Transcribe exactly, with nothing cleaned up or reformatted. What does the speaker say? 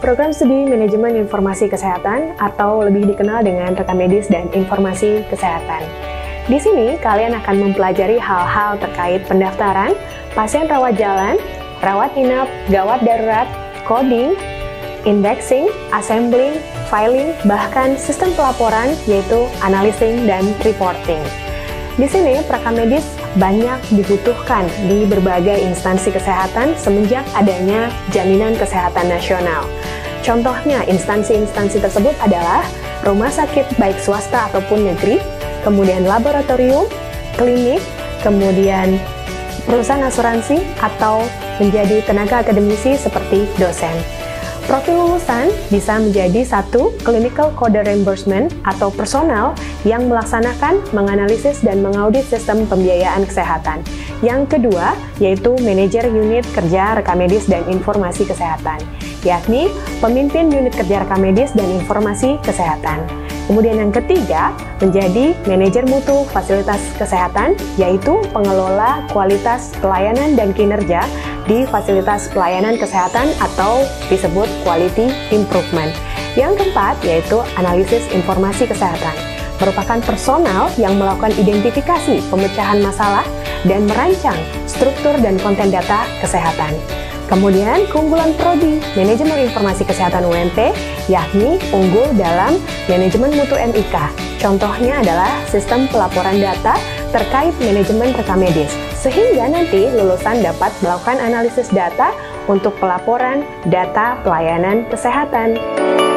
Program Studi Manajemen Informasi Kesehatan atau lebih dikenal dengan rekam medis dan informasi kesehatan. Di sini kalian akan mempelajari hal-hal terkait pendaftaran, pasien rawat jalan, rawat inap, gawat darurat, coding, indexing, assembling, filing, bahkan sistem pelaporan yaitu analyzing dan reporting. Di sini perekam medis banyak dibutuhkan di berbagai instansi kesehatan semenjak adanya Jaminan Kesehatan Nasional. Contohnya, instansi-instansi tersebut adalah rumah sakit baik swasta ataupun negeri, kemudian laboratorium, klinik, kemudian perusahaan asuransi, atau menjadi tenaga akademisi seperti dosen. Profil lulusan bisa menjadi satu, clinical code reimbursement atau personal yang melaksanakan, menganalisis, dan mengaudit sistem pembiayaan kesehatan. Yang kedua, yaitu manajer unit kerja rekam medis dan informasi kesehatan, yakni pemimpin unit kerja rekam medis dan informasi kesehatan. Kemudian yang ketiga, menjadi manajer mutu fasilitas kesehatan, yaitu pengelola kualitas pelayanan dan kinerja di fasilitas pelayanan kesehatan atau disebut quality improvement. Yang keempat, yaitu analisis informasi kesehatan, merupakan personal yang melakukan identifikasi pemecahan masalah dan merancang struktur dan konten data kesehatan. Kemudian, keunggulan prodi Manajemen Informasi Kesehatan U M P, yakni unggul dalam manajemen mutu M I K. Contohnya adalah sistem pelaporan data terkait manajemen rekam medis, sehingga nanti lulusan dapat melakukan analisis data untuk pelaporan data pelayanan kesehatan.